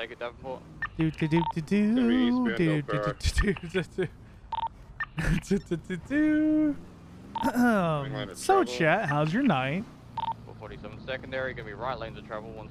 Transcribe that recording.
take it, Davenport. So chat, how's your night? 447 secondary, gonna be right lanes of travel.